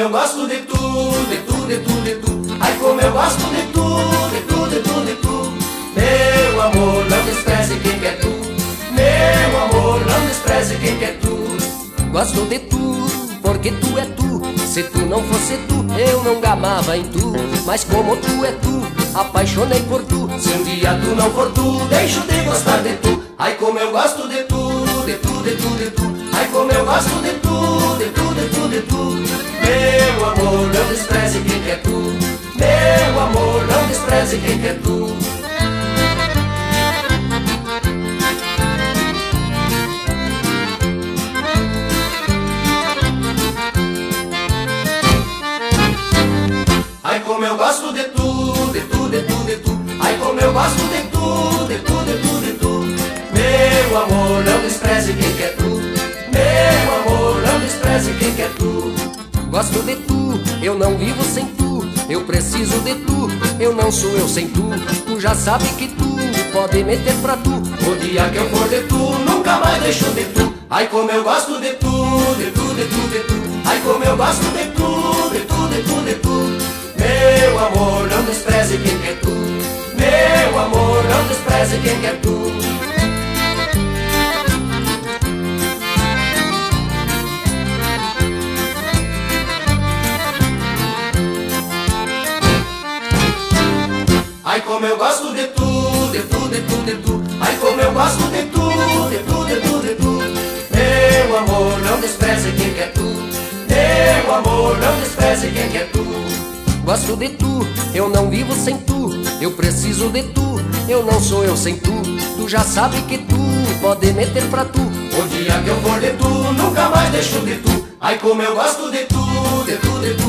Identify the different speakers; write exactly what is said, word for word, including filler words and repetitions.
Speaker 1: eu gosto de tu, de tu, de tu, de tu. Ai, como eu gosto de tu, de tu, de tu, de tu. Meu amor, não despreze quem quer tu. Meu amor, não despreze quem quer tu.
Speaker 2: Gosto de tu, porque tu é tu. Se tu não fosse tu, eu não gamava em tu. Mas como tu é tu, apaixonei por tu.
Speaker 1: Se um dia tu não for tu, deixo de gostar de tu. Ai, como eu gosto de tu, de tu, de tu, de tu. Ai, como eu gosto de tu, de tu, de tu, de tu. Meu amor, não despreze quem quer tu. Meu amor, não despreze quem quer tu. Ai, como eu gosto de tu, de tu, de tu, de tu. Ai, como eu gosto de tu, de tu, de tu, de tu. Meu amor, não despreze quem quer tu. Meu amor, não despreze quem quer tu.
Speaker 2: Gosto de tu, eu não vivo sem tu. Eu preciso de tu, eu não sou eu sem tu. Tu já sabe que tu pode meter pra tu.
Speaker 1: O dia que eu for de tu, nunca mais deixo de tu. Ai, como eu gosto de tu, de tu, de tu, de tu. Ai, como eu gosto de tu, de tu, de tu, de tu. Meu amor, não despreze quem quer tu. Meu amor, não despreze quem quer tu. Ai, como eu gosto de tu, de tu, de tu, de tu. Ai, como eu gosto de tu, de tu, de tu, de tu. Meu amor, não despreze quem quer tu. Meu amor, não despreze quem quer tu.
Speaker 2: Gosto de tu, eu não vivo sem tu. Eu preciso de tu, eu não sou eu sem tu. Tu já sabe que tu pode meter pra tu.
Speaker 1: O dia que eu for de tu, nunca mais deixo de tu. Ai, como eu gosto de tu, de tu, de tu.